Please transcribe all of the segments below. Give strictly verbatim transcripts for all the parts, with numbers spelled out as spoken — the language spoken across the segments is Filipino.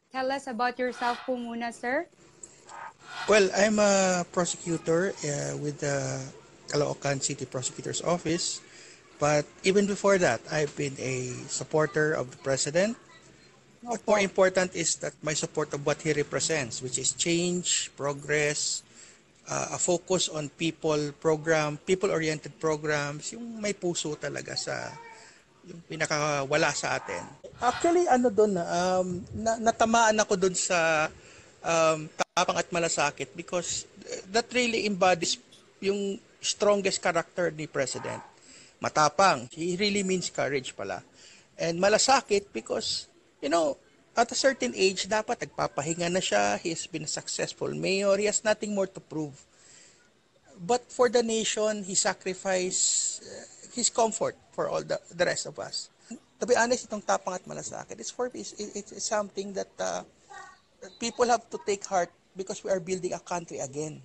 Tell us about yourself po muna, sir. Well, I'm a prosecutor uh, with the Caloocan City Prosecutor's Office. But even before that, I've been a supporter of the President. What more important is that my support of what he represents, which is change, progress, uh, a focus on people program, people-oriented programs, yung may puso talaga sa yung pinakawala sa atin. Actually, ano doon, um, na, natamaan ako doon sa um, tapang at malasakit because that really embodies yung strongest character ni President. Matapang. He really means courage pala. And malasakit because, you know, at a certain age, dapat nagpapahinga na siya. He has been a successful mayor. He has nothing more to prove. But for the nation, he sacrificed uh, his comfort for all the, the rest of us. To be honest, itong tapang at malasakit, it's, for, it's, it's something that uh, people have to take heart because we are building a country again.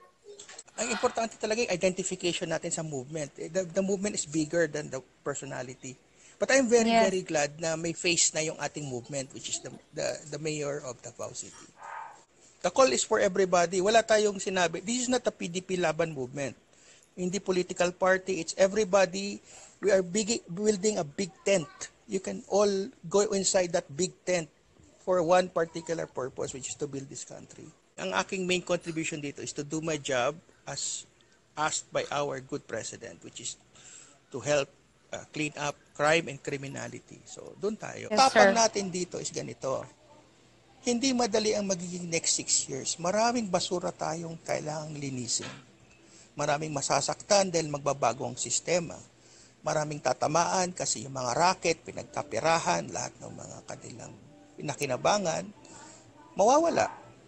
Ang importante talaga yung identification natin sa movement. The, the movement is bigger than the personality. But I'm very, yes. very glad na may face na yung ating movement, which is the, the, the mayor of Davao City. The call is for everybody. Wala tayong sinabi. This is not a P D P laban movement. Hindi political party. It's everybody. We are big, building a big tent. You can all go inside that big tent for one particular purpose, which is to build this country. Ang aking main contribution dito is to do my job as asked by our good president, which is to help uh, clean up crime and criminality. So, doon tayo. Yes, Tapang sir. natin dito is ganito. Hindi madali ang magiging next six years. Maraming basura tayong kailangang linisin. Maraming masasaktan dahil magbabago ang sistema. Maraming tatamaan kasi yung mga racket, pinagkapirahan, lahat ng mga kanilang pinakinabangan, mawawala.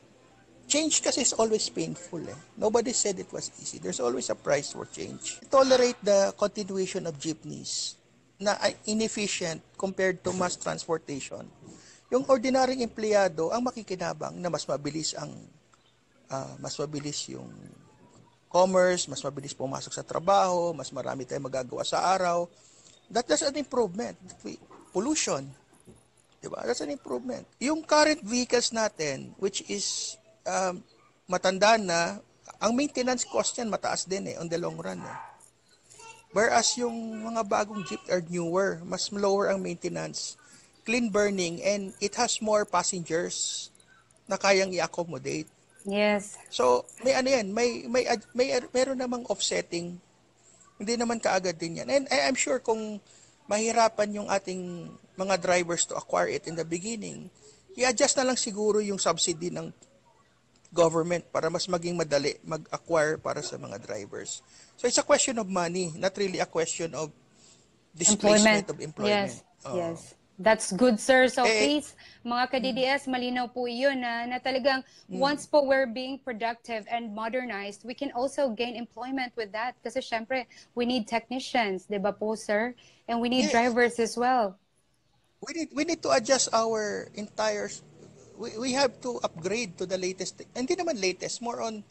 Change kasi is always painful. Eh. Nobody said it was easy. There's always a price for change. Tolerate the continuation of jeepneys na inefficient compared to mass transportation. Yung ordinaryong empleyado ang makikinabang na mas mabilis ang uh, mas mabilis yung commerce, mas mabilis pumasok sa trabaho, mas marami tayong magagawa sa araw. That, that's an improvement. Pollution. Diba? That's an improvement. Yung current vehicles natin, which is um, matanda na, ang maintenance cost yan mataas din eh, on the long run eh. Whereas yung mga bagong jeep are newer, mas lower ang maintenance, clean burning, and it has more passengers na kayang i-accommodate. Yes. So, may ano yan, may, may, may, meron namang offsetting. Hindi naman kaagad din yan. And I'm sure kung mahirapan yung ating mga drivers to acquire it in the beginning, i-adjust na lang siguro yung subsidy ng government para mas maging madali mag-acquire para sa mga drivers. So, it's a question of money, not really a question of displacement employment. of employment. Yes, uh, yes. That's good, sir. So eh, please, mga ka-D D S, malinaw po yun na, na talagang mm. once po we're being productive and modernized, we can also gain employment with that. Kasi syempre, we need technicians, di ba po, sir? And we need yes. drivers as well. We need, we need to adjust our entire, we, we have to upgrade to the latest, hindi naman latest, more on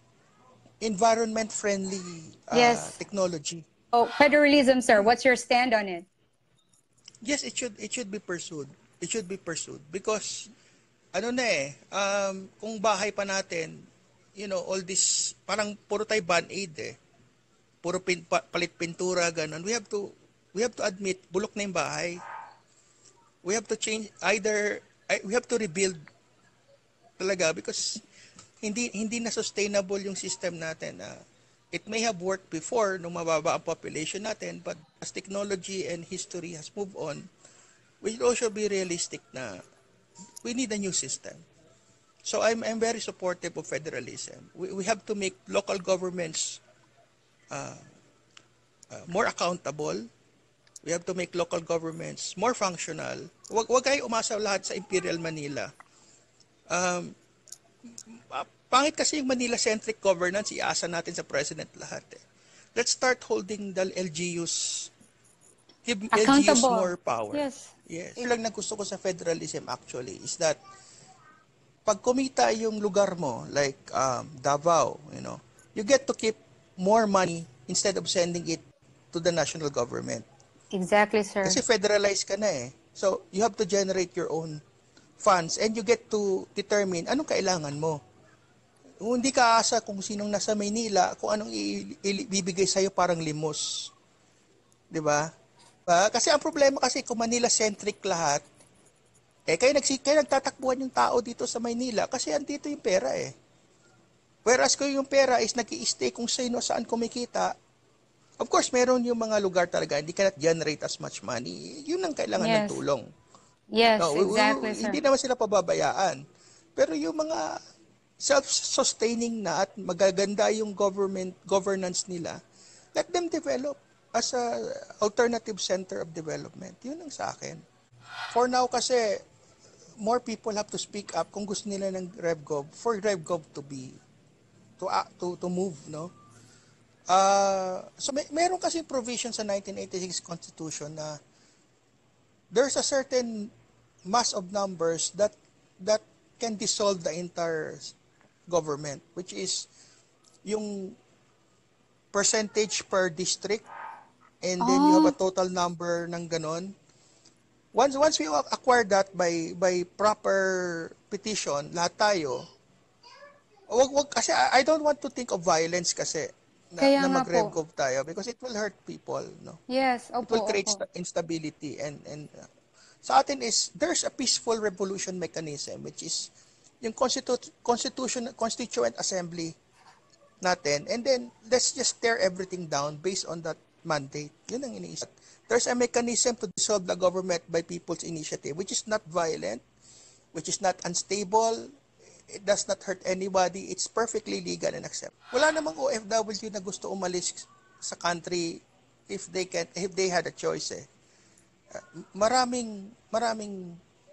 environment-friendly uh, yes. technology. Oh, federalism, sir, what's your stand on it? Yes, it should it should be pursued. It should be pursued because ano na eh, um, kung bahay pa natin, you know, all this parang puro tayo band-aid eh. Puro pin, pa, palit pintura ganun. We have to we have to admit bulok na yung bahay. We have to change either we have to rebuild talaga because hindi hindi na sustainable yung system natin. Uh, It may have worked before nung mababa ang population natin, but as technology and history has moved on, we should also be realistic na we need a new system. So I'm, I'm very supportive of federalism. We, we have to make local governments uh, uh, more accountable. We have to make local governments more functional. Wag, wag kayo umasa lahat sa Imperial Manila. Um, Pangit kasi yung Manila-centric governance, iasa natin sa president lahat eh. Let's start holding the L G Us, give L G Us more power. Yes. Yes. Yung lang na gusto ko sa federalism actually is that pag kumita yung lugar mo, like um, Davao, you know, you get to keep more money instead of sending it to the national government. Exactly, sir. Kasi federalized ka na eh. So, you have to generate your own funds and you get to determine anong kailangan mo. Hindi ka aasa kung sinong nasa Maynila, kung anong ibibigay sa'yo parang limos. Di ba? Diba? Kasi ang problema kasi kung Manila-centric lahat, eh kayo, nagsik kayo nagtatakbuhan yung tao dito sa Maynila kasi andito yung pera eh. Whereas kung yung pera is nag-i-stay kung sino saan kumikita, of course, meron yung mga lugar talaga, hindi cannot generate as much money. Yun ang kailangan Yes. ng tulong. Yes, No, exactly, sir. hindi naman sila pababayaan. Pero yung mga self-sustaining na at magaganda yung government governance nila, let them develop as a alternative center of development. Yun ang sa akin. For now kasi, more people have to speak up kung gusto nila ng RevGov, for RevGov to be, to uh, to to move, no? Uh, so may, meron kasi provision sa nineteen eighty-six Constitution na there's a certain mass of numbers that that can dissolve the entire government, which is yung percentage per district, and then Oh. you have a total number ng ganon. Once once we acquire that by by proper petition, lahat tayo, wag wag kasi I, I don't want to think of violence kasi na, Kaya na nga mag-RevGov tayo because it will hurt people, no? Yes, It will opo, create opo. instability and and uh, sa atin is there's a peaceful revolution mechanism which is yung constitu- constitution constituent assembly natin, and then let's just tear everything down based on that mandate. Yun ang iniisip. There's a mechanism to dissolve the government by people's initiative, which is not violent, which is not unstable, it does not hurt anybody, it's perfectly legal and acceptable. Wala namang O F W na gusto umalis sa country if they can, if they had a choice eh. Uh, maraming, maraming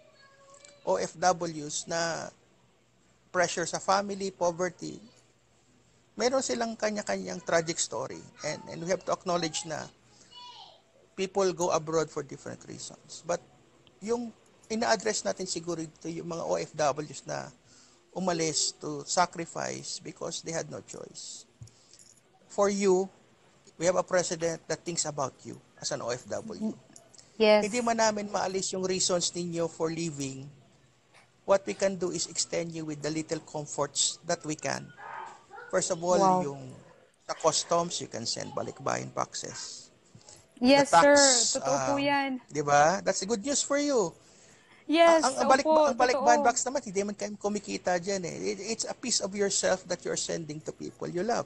O F Ws na pressure sa family, poverty, meron silang kanya-kanyang tragic story, and, and we have to acknowledge na people go abroad for different reasons. But yung ina-address natin siguro ito yung mga O F Ws na umalis to sacrifice because they had no choice. For you, we have a president that thinks about you as an O F W. Yes. Hindi man namin maalis yung reasons ninyo for leaving. What we can do is extend you with the little comforts that we can. First of all, Wow. yung sa customs, you can send balikbayan boxes. Yes, The tax, sir. Totoo po um, yan. di ba? That's good news for you. Yes, ang, ang balik opo, ang balik totoo. box naman, hindi man kayo kumikita diyan eh. It, it's a piece of yourself that you're sending to people you love.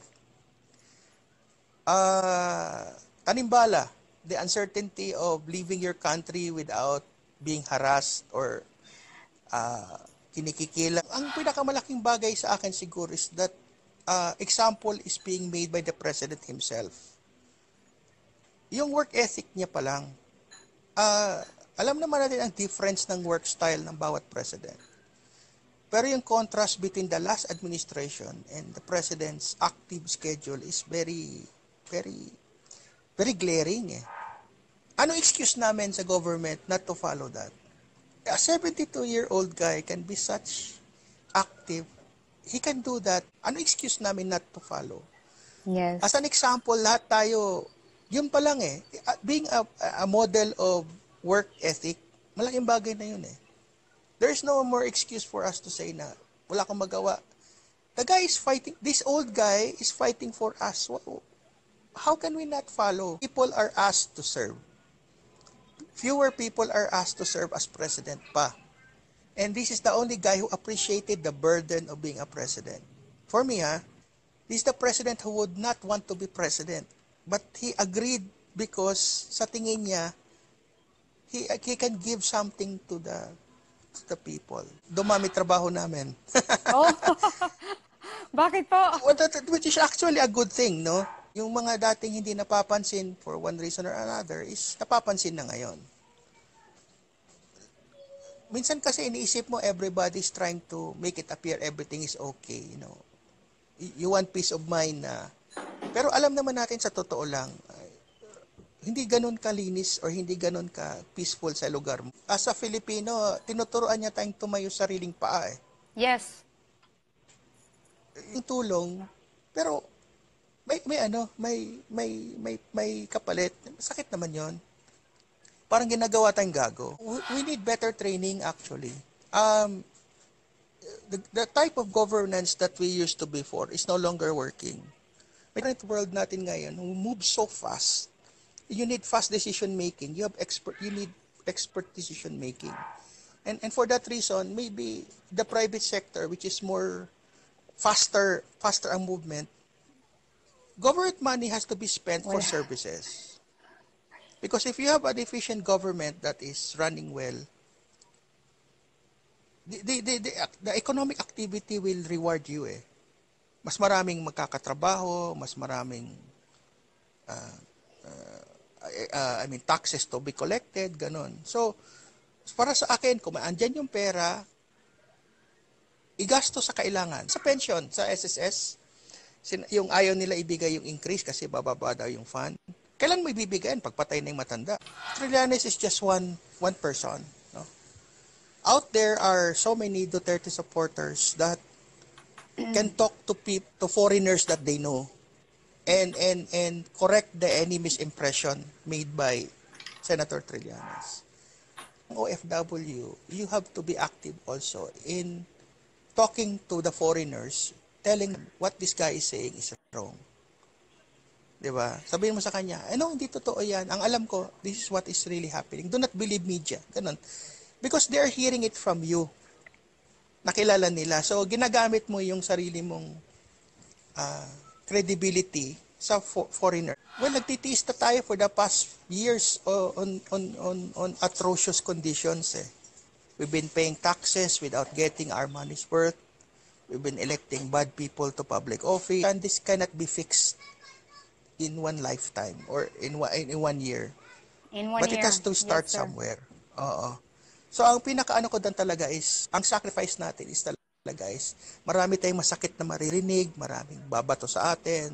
Uh, tanimbala, the uncertainty of leaving your country without being harassed or uh, kinikikila. Ang pinakamalaking bagay sa akin siguro is that uh, example is being made by the president himself. Yung work ethic niya pa lang, uh, alam naman natin ang difference ng work style ng bawat president. Pero yung contrast between the last administration and the president's active schedule is very, very, very glaring eh. Ano excuse namin sa government not to follow that? A seventy-two-year-old guy can be such active. He can do that. Ano excuse namin not to follow? Yes. As an example, lahat tayo, yun pa lang eh. Being a, a model of work ethic, malaking bagay na yun eh. There's no more excuse for us to say na wala kang magawa. The guy is fighting, this old guy is fighting for us. How can we not follow? People are asked to serve. Fewer people are asked to serve as president pa. And this is the only guy who appreciated the burden of being a president. For me, ha, this is the president who would not want to be president. But he agreed because sa tingin niya, he, he can give something to the to the people. Dumami trabaho namin. Oh. Bakit po? Well, that, which is actually a good thing, no? Yung mga dating hindi napapansin for one reason or another is napapansin na ngayon. Minsan kasi iniisip mo everybody's trying to make it appear everything is okay, you know. You want peace of mind na. Pero alam naman natin sa totoo lang, ay, hindi ganun kalinis or hindi ganun ka peaceful sa lugar mo. As a Filipino, tinuturuan niya tayong tumayo sa sariling paa eh. Yes. Yung tulong, pero may may ano, may may may may kapalit. Sakit naman 'yon. Parang ginagawa tayong gago. We need better training actually. Um, the, the type of governance that we used to before is no longer working. May current world natin ngayon, who moves so fast, you need fast decision making. You have expert. You need expert decision making, and and for that reason, maybe the private sector, which is more faster, faster ang movement, government money has to be spent for Well, services. Because if you have an efficient government that is running well, the the the, the, the economic activity will reward you. Eh, mas maraming magkakatrabaho, mas maraming uh, Uh, I mean, taxes to be collected, ganon. So, para sa akin, kung andyan yung pera, igasto sa kailangan. Sa pension, sa S S S, yung ayaw nila ibigay yung increase kasi bababa daw yung fund. Kailan mo ibibigyan? Pagpatay na yung matanda. Trillanes is just one one person. No? Out there are so many Duterte supporters that can talk to people, to foreigners that they know. And, and, and correct the any misimpression made by Senator Trillanes. O F W, you have to be active also in talking to the foreigners, telling them what this guy is saying is wrong. Diba? Sabihin mo sa kanya, eh no, hindi totoo yan. Ang alam ko, this is what is really happening. Do not believe media. Ganun. Because they are hearing it from you. Nakilala nila. So, ginagamit mo yung sarili mong uh, credibility sa fo- foreigner. Well, nagtitiis na tayo for the past years uh, on, on, on, on atrocious conditions. Eh. We've been paying taxes without getting our money's worth. We've been electing bad people to public office. And this cannot be fixed in one lifetime or in one, in one year. in one But year. it has to start Yes, sir. somewhere. Oo. So, ang pinakaano ko doon talaga is, ang sacrifice natin is talaga, guys, marami tayong masakit na maririnig, maraming babato sa atin.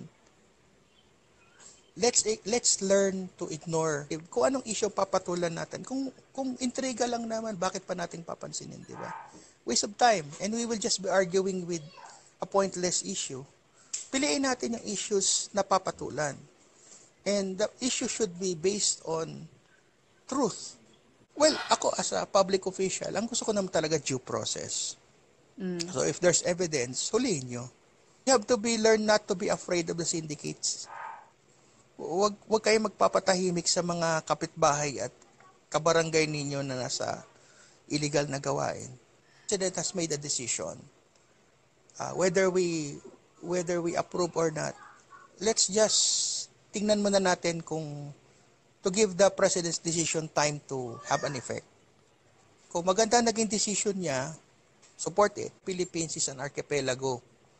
Let's let's learn to ignore kung anong issue papatulan natin. Kung kung intriga lang naman, bakit pa natin papansinin, di ba? Waste of time. And we will just be arguing with a pointless issue. Piliin natin yung issues na papatulan. And the issue should be based on truth. Well, ako as a public official, ang gusto ko naman talaga due process. Mm. So if there's evidence, huliin nyo. You have to be learn not to be afraid of the syndicates. Wag wag kayo magpapatahimik sa mga kapitbahay at kabarangay ninyo na nasa illegal na gawain. The president has made a decision. Uh, whether we whether we approve or not, let's just tingnan muna natin kung to give the president's decision time to have an effect. Kung maganda naging decision niya, support it. Philippines is an archipelago.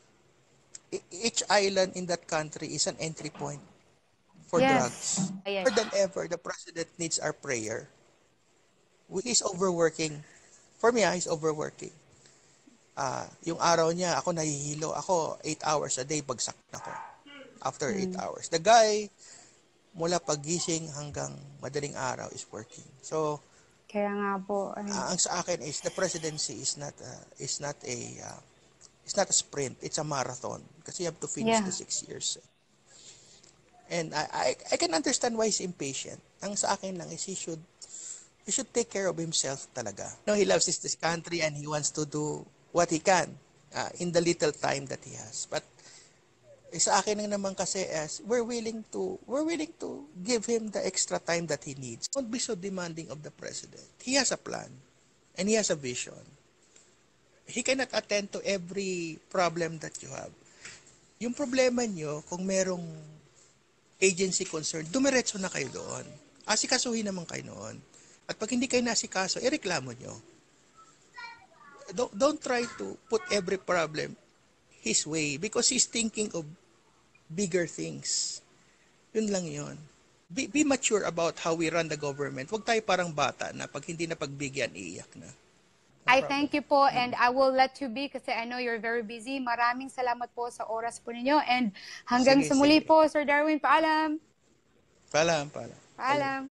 Each island in that country is an entry point for Yes. drugs. Yes. More than ever, the president needs our prayer. He's overworking. For me, ah, he's overworking. Uh, yung araw niya, ako nahihilo. Ako, eight hours a day, bagsak na ako. After Mm. eight hours. The guy, mula pagising hanggang madaling araw is working. So, Kaya nga po. Ay, uh, ang sa akin is the presidency is not uh, is not a uh, it's not a sprint, it's a marathon kasi you have to finish Yeah. the six years. And I, I I can understand why he's impatient. Ang sa akin lang is he should he should take care of himself talaga. No, he loves this, this country and he wants to do what he can uh, in the little time that he has. But eh, sa akin lang naman kasi as we're willing to we're willing to give him the extra time that he needs. Don't be so demanding of the president. He has a plan and he has a vision. He cannot attend to every problem that you have. Yung problema nyo, kung merong agency concerned, dumiretso na kayo doon. Asikasuhin naman kayo noon. At pag hindi kayo nasikaso, ireklamo nyo. Don't, don't try to put every problem his way because he's thinking of bigger things. Yun lang yun. Be, be mature about how we run the government. Huwag tayo parang bata na pag hindi na pagbigyan, iiyak na. No I problem. thank you po and I will let you be kasi I know you're very busy. Maraming salamat po sa oras po ninyo and hanggang Sige, sa muli sige. po, Sir Darwin. Paalam. Paalam, paalam. Paalam.